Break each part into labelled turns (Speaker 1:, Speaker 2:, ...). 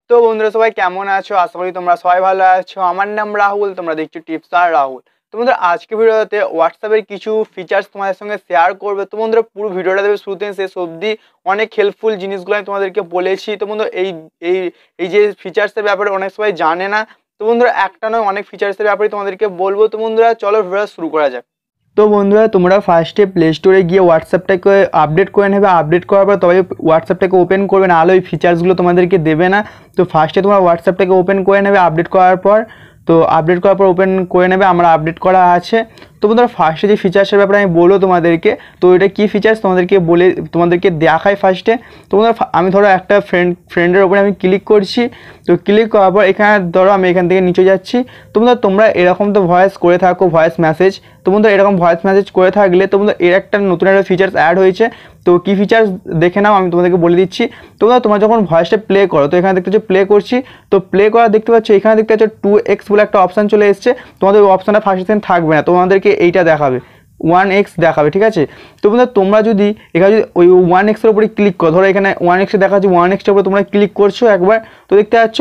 Speaker 1: তো বন্ধুরা সবাই কেমন আছো? আশা করি তোমরা সবাই ভালো আছো। আমার নাম রাহুল, তোমরা দেখছো টিপস আর রাহুল। তো বন্ধুরা আজকে ভিডিওতে হোয়াটসঅ্যাপের কিছু ফিচার্স তোমাদের সঙ্গে শেয়ার করবে। তো বন্ধুরা পুরো ভিডিওটা দেবে শুরু থেকে শেষ অবধি। অনেক হেল্পফুল জিনিসগুলো আমি তোমাদেরকে বলেছি। তো বন্ধুরা এই এই এই যে ফিচার্সের ব্যাপারে অনেক সবাই জানে না। তো বন্ধুরা একটা নয় অনেক ফিচার্সের ব্যাপারে তোমাদেরকে বলবো। তো বন্ধুরা চলো ভিডিওটা শুরু করা যাক। তো বন্ধুরা তোমরা ফার্স্টে প্লে স্টোরে গিয়ে হোয়াটসঅ্যাপটাকে আপডেট করে নেবে। আপডেট করার পর তবে হোয়াটসঅ্যাপটাকে ওপেন করবে, না হলে ওই ফিচার্সগুলো তোমাদেরকে দেবে না। তো ফার্স্টে তোমরা হোয়াটসঅ্যাপটাকে ওপেন করে নেবে আপডেট করার পর। তো আপডেট করার পর ওপেন করে নেবে, আমরা আপডেট করা আছে। তো বন্ধুরা ফার্স্টে যে ফিচার্সের ব্যাপারে আমি বলবো তোমাদেরকে, তো এটা কী ফিচার্স তোমাদেরকে দেখাই ফার্স্টে। তো বন্ধুরা আমি ধরো একটা ফ্রেন্ডের ওপরে আমি ক্লিক করছি। তো ক্লিক করার পর এখানে ধরো আমি এখান থেকে নিচে যাচ্ছি। তো তোমরা এরকম তো ভয়েস করে থাকো, ভয়েস মেসেজ। তো বন্ধুরা এরকম ভয়েস মেসেজ করে থাকলে তো বন্ধুরা এর একটা নতুন একটা ফিচার্স অ্যাড হয়েছে। তো কী ফিচার্স দেখে নাও, আমি তোমাদেরকে বলে দিচ্ছি। তোমরা যখন ভয়েসটা প্লে করো, তো এখানে দেখতে পাচ্ছ প্লে করছি। তো প্লে করা দেখতে পাচ্ছ, এখানে দেখতে পাচ্ছ 2x বলে একটা অপশান চলে এসছে। তোমাদের ওই অপশানটা ফার্স্ট সেকেন্ড থাকবে না, তোমাদেরকে এইটা দেখাবে, 1x দেখাবে, ঠিক আছে। তো বন্ধুরা তোমরা যদি এখানে যদি ওই 1x-এর উপরে ক্লিক করো, ধরো এখানে 1x দেখা যাচ্ছে, 1x-এর উপরে তোমরা ক্লিক করছো একবার, তো দেখতে পাচ্ছ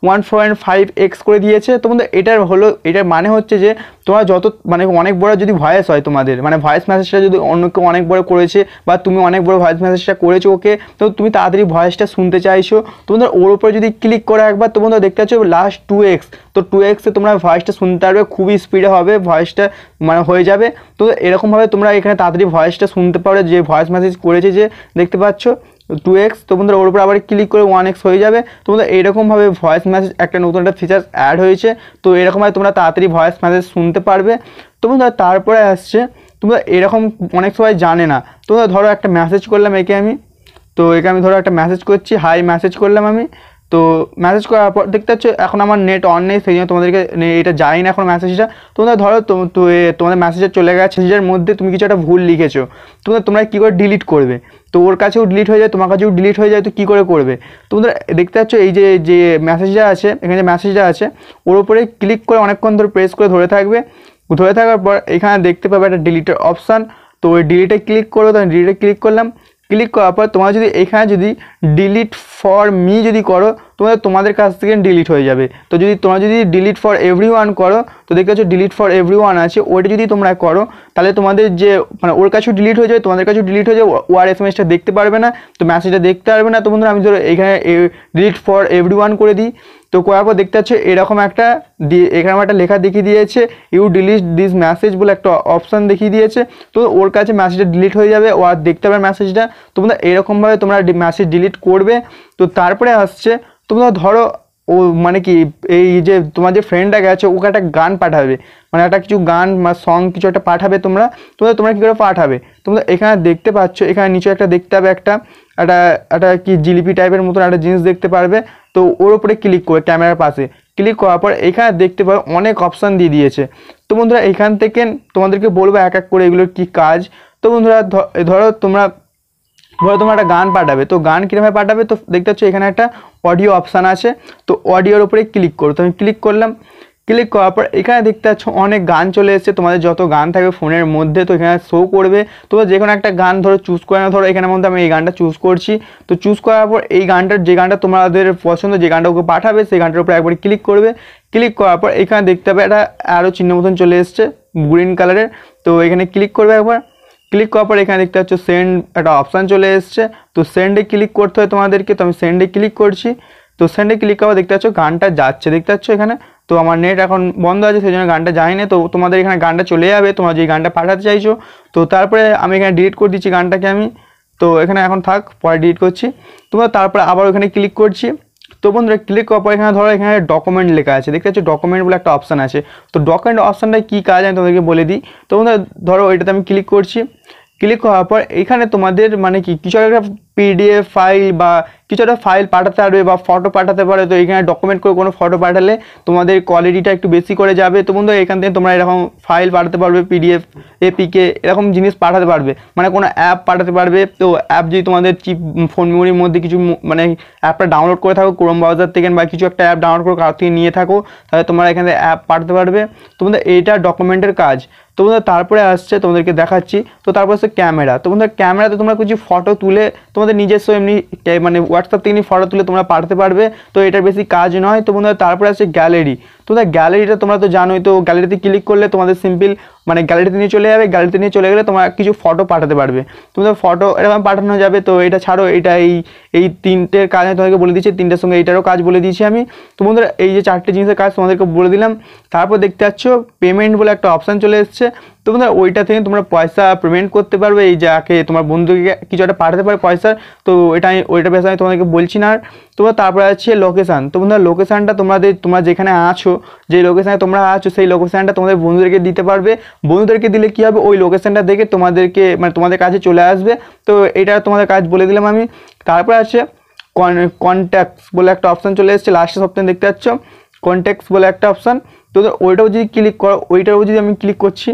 Speaker 1: 1.5x করে দিয়েছে। তো বন্ধুরা এটার মানে হচ্ছে যে তোমরা যত মানে অনেক বড় যদি ভয়েস হয় তোমাদের, মানে ভয়েস মেসেজটা যদি অন্য কেউ অনেক বড় করেছে বা তুমি অনেক বড় ভয়েস মেসেজটা করেছো ওকে, তো তুমি তাড়াতাড়ি ভয়েসটা শুনতে চাইছো, তো বন্ধুরা ওর উপরে যদি ক্লিক করো একবার, তো বন্ধুরা দেখতে পাচ্ছ লাস্ট 2x। তো 2x-এ তোমরা ভয়েসটা শুনতে পারবে, খুবই স্পিডে হবে ভয়েসটা, মানে হয়ে যাবে। তো এরকমভাবে তোমরা এখানে তাড়াতাড়ি ভয়েসটা শুনতে পারবে, যে ভয়েস মেসেজ করেছে যে দেখতে পাচ্ছ 2x। তো বন্ধুরা ওর উপর আবার ক্লিক করে 1x হয়ে যাবে। তো বন্ধুরা এইরকমভাবে ভয়েস মেসেজ একটা নতুন একটা ফিচার্স অ্যাড হয়েছে। তো এরকমভাবে তোমরা তাড়াতাড়ি ভয়েস মেসেজ শুনতে পারবে। তো বন্ধুরা তারপরে আসছে, তোমরা এরকম অনেক সবাই জানে না। তোমরা ধরো একটা মেসেজ করলাম একে আমি, তো একে আমি ধরো একটা মেসেজ করছি, হাই মেসেজ করলাম আমি। তো মেসেজ করার পর দেখতে পাচ্ছ এখন আমার নেট অন নেই, সেই জন্য তোমাদেরকে এটা যাই না এখন মেসেজটা। তোমরা ধরো তোমাদের মেসেজটা চলে গেছে, মেসেজের মধ্যে তুমি কিছু একটা ভুল লিখেছো, তোমরা কী করে ডিলিট করবে? তো ওর কাছেও ডিলিট হয়ে যায়, তোমার কাছেও ডিলিট হয়ে যায়, তো কী করে করবে? তোমরা দেখতে পাচ্ছ এই যে মেসেজটা আছে, এখানে যে মেসেজটা আছে ওর উপরে ক্লিক করে অনেকক্ষণ ধরে প্রেস করে ধরে থাকবে। ধরে থাকার পর এখানে দেখতে পাবে একটা ডিলিটের অপশান। তো ওই ডিলিটে ক্লিক করো, তো আমি ডিলিটে ক্লিক করলাম। ক্লিক করার পর তোমরা যদি এখানে যদি ডিলিট ফর মি যদি করো, তোমাদের কাছ থেকে ডিলিট হয়ে যাবে। তো তোমরা যদি ডিলিট ফর এভরিওয়ান করো, তো দেখতে পাচ্ছ ডিলিট ফর এভরিওয়ান আছে, ওইটা যদি তোমরা করো তাহলে তোমাদের যে মানে ওর কাছেও ডিলিট হয়ে যাবে, তোমাদের কাছেও ডিলিট হয়ে যাবে, ও আর এসএমএসটা দেখতে পারবে না, তো মেসেজটা দেখতে পারবে না। তো বন্ধুরা আমি ধরো এখানে ডিলিট ফর এভরিওয়ান করে দিই। তো করার পর দেখতে পাচ্ছ এরকম একটা এখানে একটা লেখা দেখিয়ে দিয়েছে, ইউ ডিলিট দিস মেসেজ বলে একটা অপশান দেখিয়ে দিয়েছে। তো ওর কাছে মেসেজটা ডিলিট হয়ে যাবে, ও আর দেখতে পাবে মেসেজটা। তো বন্ধুরা এরকমভাবে তোমরা মেসেজ ডিলিট করবে। তো তারপরে আসছে, তোমরা ধরো ও মানে কি এই যে তোমার যে ফ্রেন্ডটা গেছে ওকে একটা গান পাঠাবে, মানে একটা কিছু গান বা সং কিছু একটা পাঠাবে তোমরা কী করে পাঠাবে? তোমরা এখানে দেখতে পাচ্ছ, এখানে নিচে একটা দেখতে হবে একটা কি জিলিপি টাইপের মতন একটা জিনিস দেখতে পারবে। তো ওর উপরে ক্লিক করে ক্যামেরার পাশে ক্লিক করার পর এখানে দেখতে পাবে অনেক অপশান দিয়ে দিয়েছে। তো বন্ধুরা এখান থেকে তোমাদেরকে বলবো এক এক করে এগুলোর কী কাজ। তো বন্ধুরা ধরো তোমরা একটা গান পাঠাবে, তো গান কীভাবে পাঠাবে? তো দেখতে পাচ্ছ এখানে একটা অডিও অপশান আছে, তো অডিওর উপরে ক্লিক করো। তো আমি ক্লিক করলাম। ক্লিক করার পর এখানে দেখতে পাচ্ছ অনেক গান চলে এসেছে, তোমাদের যত গান থাকবে ফোনের মধ্যে তো এখানে শো করবে। তোমরা যে কোনো একটা গান ধরো চুজ করে নাও, ধরো এখানের মধ্যে আমি এই গানটা চুজ করছি। তো চুজ করার পর এই যে গানটা তোমাদের পছন্দ, যে গানটা ওকে পাঠাবে সেই গানটার উপরে একবার ক্লিক করবে। ক্লিক করার পর এখানে দেখতে হবে একটা আরও চিহ্ন মতন চলে এসছে গ্রিন কালারের, তো এখানে ক্লিক করবে একবার। ক্লিক করার পর এখানে দেখতে পাচ্ছ সেন্ড একটা অপশান চলে এসছে, তো সেন্ডে ক্লিক করতে হয় তোমাদেরকে। তো আমি সেন্ডে ক্লিক করছি। তো সেন্ডে ক্লিক করা দেখতে পাচ্ছ গানটা যাচ্ছে, দেখতে পাচ্ছ এখানে। তো আমার নেট এখন বন্ধ আছে, সেই জন্য গানটা যায় না। তো তোমাদের এখানে গানটা চলে যাবে, তোমরা যে গানটা পাঠাতে চাইছো। তো তারপরে আমি এখানে ডিলিট করে দিচ্ছি গানটাকে আমি, তো এখানে এখন থাক, পরে ডিলিট করছি। তোমরা তারপরে আবার ওখানে ক্লিক করছি। তো বন্ধুরা ক্লিক করার পর এখানে ধরো এখানে ডকুমেন্ট লেখা আছে, দেখতে পাচ্ছ ডকুমেন্ট বলে একটা অপশান আছে। তো ডকুমেন্ট অপশানটায় কী কাজ আমি তোমাদেরকে বলে দিই। তো বন্ধুরা ধরো এটাতে আমি ক্লিক করছি। ক্লিক করার পর এখানে তোমাদের মানে কি কিছু একটা পিডিএফ ফাইল বা কিছু একটা ফাইল পাঠাতে পারবে বা ফটো পাঠাতে পারে। তো এখানে ডকুমেন্ট করে কোনো ফটো পাঠালে তোমাদের কোয়ালিটিটা একটু বেশি করে যাবে। তো বন্ধু এখান থেকে তোমরা এরকম ফাইল পাঠাতে পারবে, পিডিএফ, এপিকে, এরকম জিনিস পাঠাতে পারবে, মানে কোনো অ্যাপ পাঠাতে পারবে। তো অ্যাপ যদি তোমাদের চিপ ফোন মেমোরির মধ্যে কিছু মানে অ্যাপটা ডাউনলোড করে থাকো ক্রোম ব্রাউজার থেকে বা কিছু একটা অ্যাপ ডাউনলোড করে কারোর থেকে নিয়ে থাকো, তাহলে তোমরা এখানে অ্যাপ পাঠাতে পারবে। তোমাদের এইটা ডকুমেন্টের কাজ। তো বন্ধুরা তারপরে আসছে তোমাদেরকে দেখাচ্ছি। তো তারপর আসছে ক্যামেরা। তো বন্ধুরা ক্যামেরাতে তোমরা কিছু ফটো তুলে তোমাদের নিজস্ব এমনি মানে হোয়াটসঅ্যাপ থেকে ফটো তুলে তোমরা পাঠাতে পারবে। তো এটার বেশি কাজ নয়। তো বন্ধুরা তারপরে আসছে গ্যালারি। তোমরা গ্যালারিটা তোমরা তো জানোই, তো গ্যালারিতে ক্লিক করলে তোমাদের সিম্পল মানে গ্যালারিতে নিয়ে চলে যাবে। গ্যালারিতে নিয়ে চলে গেলে তোমরা কিছু ফটো পাঠাতে পারবে, তোমাদের ফটো এরকম পাঠানো যাবে। তো এটা ছাড়ো, এটা এই তিনটের কাজ আমি তোমাদেরকে বলে দিচ্ছি, তিনটের সঙ্গে এইটারও কাজ বলে দিয়েছি আমি। তো বন্ধুরা এই যে চারটে জিনিসের কাজ তোমাদেরকে বলে দিলাম। তারপর দেখতে পাচ্ছ পেমেন্ট বলে একটা অপশান চলে এসছে। তো বন্ধুরা ওইটা থেকে তোমরা পয়সা পেমেন্ট করতে পারবে, এই যাকে তোমার বন্ধুকে কিছু একটা পাঠাতে পারে পয়সা। তো ওইটা বেশ আমি তোমাদেরকে বলছি না। তোমরা তারপরে আছে লোকেশান। তো বন্ধুরা লোকেশানটা তোমরা যেখানে আছো, যে লোকেশানে তোমরা আছো সেই লোকেশানটা তোমাদের বন্ধুদেরকে দিতে পারবে। বন্ধুদেরকে দিলে কী হবে, ওই লোকেশানটা দেখে তোমাদেরকে মানে তোমাদের কাছে চলে আসবে। তো এটা তোমাদের কাজ বলে দিলাম আমি। তারপরে আছে কন্ট্যাক্টস বলে একটা অপশান চলে এসেছে, লাস্টের সপ্তাহে দেখতে পাচ্ছ কন্ট্যাক্টস বলে একটা অপশান। তো ওইটাও যদি ক্লিক করো, ওইটাও যদি আমি ক্লিক করছি,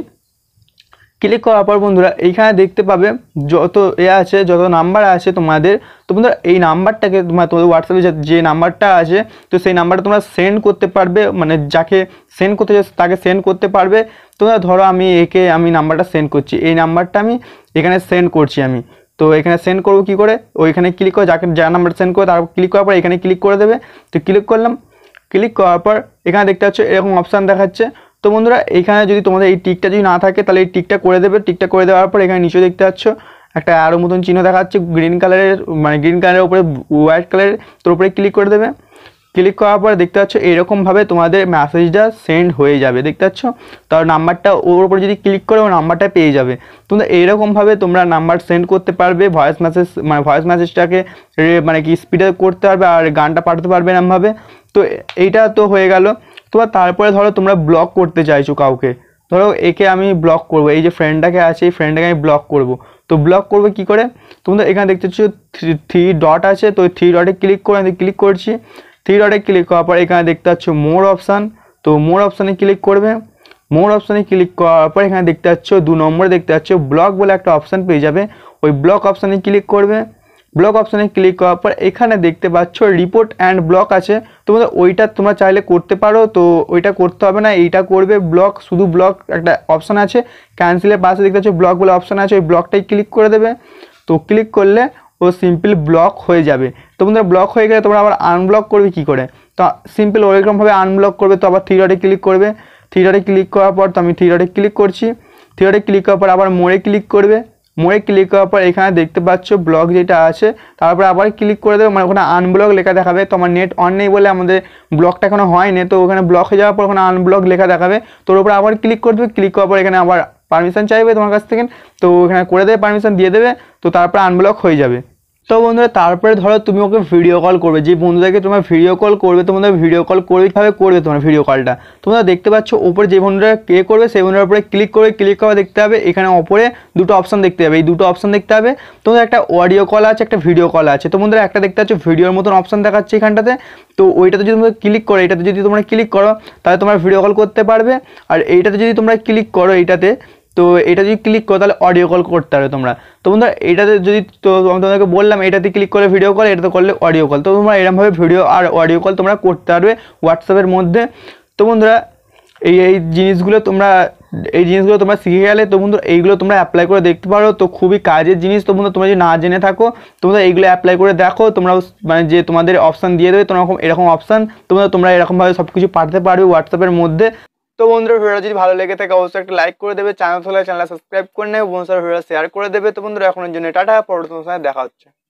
Speaker 1: ক্লিক করার পর বন্ধুরা এইখানে দেখতে পাবে যত আছে, যত নাম্বার আছে তোমাদের। তো বন্ধুরা এই নাম্বারটাকে তোমাদের হোয়াটসঅ্যাপে যে নাম্বারটা আছে, তো সেই নাম্বারটা তোমরা সেন্ড করতে পারবে, মানে যাকে সেন্ড করতে চাই তাকে সেন্ড করতে পারবে। তোমরা ধরো আমি নাম্বারটা সেন্ড করছি, এই নাম্বারটা আমি এখানে সেন্ড করছি আমি। তো এখানে সেন্ড করবো কী করে, ওইখানে ক্লিক করে যার নাম্বার সেন্ড করে তারপর ক্লিক করার পর এখানে ক্লিক করে দেবে। তো ক্লিক করলাম, ক্লিক করার পর এখানে দেখতে পাচ্ছ এরকম অপশান দেখাচ্ছে। তো বন্ধুরা এইখানে যদি তোমাদের এই টিকটা যদি না থাকে তাহলে এই টিকটা করে দেবে। টিকটা করে দেওয়ার পর এখানে নিচে দেখতে পাচ্ছ একটা অ্যারো মতন চিহ্ন দেখাচ্ছে গ্রিন কালারের, মানে গ্রিন কালারের উপরে হোয়াইট কালারের, তোর উপরে ক্লিক করে দেবে। ক্লিক করার পর দেখতে পাচ্ছ এরকমভাবে তোমাদের মেসেজটা সেন্ড হয়ে যাবে, দেখতে পাচ্ছ। তার নাম্বারটা ওর উপরে যদি ক্লিক করে ও নাম্বারটা পেয়ে যাবে। তোমরা এইরকমভাবে তোমরা নাম্বার সেন্ড করতে পারবে, ভয়েস মেসেজটাকে মানে কি স্পিডে করতে পারবে আর গানটা পাঠাতে পারবে এরকমভাবে। তো এইটা তো হয়ে গেল। তোমার তারপরে ধরো তোমরা ব্লক করতে চাইছো কাউকে, ধরো একে আমি ব্লক করব, এই যে ফ্রেন্ডটাকে আছে এই ফ্রেন্ডটাকে আমি ব্লক করব। তো ব্লক করবে কি করে, তোমরা এখানে দেখতে পাচ্ছ থ্রি ডট আছে, তো থ্রি ডটে ক্লিক করে আমি ক্লিক করছি। থ্রি ডটে ক্লিক করার পর এখানে দেখতে পাচ্ছ মোর অপশান, তো মোর অপশানে ক্লিক করবে। মোর অপশানে ক্লিক করার পর এখানে দেখতে পাচ্ছ 2 নম্বরে দেখতে পাচ্ছ ব্লক বলে একটা অপশান পেয়ে যাবে, ওই ব্লক অপশানে ক্লিক করবে। ব্লক অপশানে ক্লিক করার পর এখানে দেখতে পাচ্ছ রিপোর্ট অ্যান্ড ব্লক আছে, তোমাদের ওইটা তোমরা চাইলে করতে পারো। তো ওইটা করতে হবে না, এইটা করবে ব্লক, শুধু ব্লক একটা অপশান আছে ক্যান্সেলের পাশে দেখতে পাচ্ছ ব্লক বলে অপশান আছে, ওই ব্লকটাই ক্লিক করে দেবে। তো ক্লিক করলে ও সিম্পল ব্লক হয়ে যাবে। তো বন্ধুরা ব্লক হয়ে গেলে তোমরা আবার আনব্লক করবে কি করে, তো সিম্পল ওইরকমভাবে আনব্লক করবে। তো আবার থ্রি ডটে ক্লিক করবে, থ্রি ডটে ক্লিক করার পর তো আমি থ্রি ডটে ক্লিক করছি। থ্রি ডটে ক্লিক করার পর আবার মোড়ে ক্লিক করবে। মোড়ে ক্লিক করার পর এখানে দেখতে পাচ্ছ ব্লক যেটা আছে, তারপরে আবার ক্লিক করে দেবে, মানে ওখানে আনব্লক লেখা দেখাবে। তো আমার নেট অন নেই বলে আমাদের ব্লকটা এখনো হয়নি, তো ওখানে ব্লক হয়ে যাওয়ার পর ওখানে আনব্লক লেখা দেখাবে। তোর উপরে আবার ক্লিক করে দেবে, ক্লিক করার পর এখানে আবার পারমিশন চাইবে তোমার কাছ থেকে, তো এখানে করে দেবে, পারমিশন দিয়ে দেবে। তো তারপরে আনব্লক হয়ে যাবে। তো বন্ধুরা তারপরে ধরো তুমি ওকে ভিডিও কল করবে, যে বন্ধুদেরকে তোমার ভিডিও কল করবে, তোমাদের ভিডিও কল করবে কীভাবে করবে তোমার ভিডিও কলটা, তোমরা দেখতে পাচ্ছ ওপরে যে বন্ধুরা কে করবে সেই বন্ধুর উপরে ক্লিক করবে। ক্লিক করে দেখতে হবে এখানে ওপরে দুটো অপশান দেখতে হবে, এই দুটো অপশান দেখতে হবে। তোমাদের একটা অডিও কল আছে, একটা ভিডিও কল আছে। তো বন্ধুরা একটা দেখতে পাচ্ছ ভিডিওর মতন অপশান দেখাচ্ছে এখানটাতে, তো ওইটাতে যদি তোমরা ক্লিক করো, এটাতে যদি তোমরা ক্লিক করো তাহলে তোমরা ভিডিও কল করতে পারবে। আর এইটাতে যদি তোমরা ক্লিক করো এইটাতে, তো এটা যদি ক্লিক করো তাহলে অডিও কল করতে পারবে তোমরা। তো বন্ধুরা এটাতে যদি, তো আমি তোমাদেরকে বললাম এটাতে ক্লিক করে ভিডিও কল, এটাতে করলে অডিও কল। তো তোমরা এরকমভাবে ভিডিও আর অডিও কল তোমরা করতে পারবে হোয়াটসঅ্যাপের মধ্যে। তো বন্ধুরা এই জিনিসগুলো তোমরা শিখে গেলে। তো বন্ধুরা এইগুলো তোমরা অ্যাপ্লাই করে দেখতে পারো, তো খুবই কাজের জিনিস। তো বন্ধুরা তোমরা যদি না জেনে থাকো তোমরা এইগুলো অ্যাপ্লাই করে দেখো, তোমরা মানে যে তোমাদের অপশান দিয়ে দেবে এরকম অপশান, তোমরা এরকমভাবে সব কিছু পাঠাতে পারবে হোয়াটসঅ্যাপের মধ্যে। তো বন্ধুরা ভিডিওটা যদি ভালো লেগে থাকে অবশ্যই একটা লাইক করে দেবে, চ্যানেল হলে চ্যানেল সাবস্ক্রাইব করে নেবে, বন্ধুরা ভিডিও শেয়ার করে দেবে। তো বন্ধুরা এখনের জন্য টাটা, পরবর্তী সময় দেখা হচ্ছে।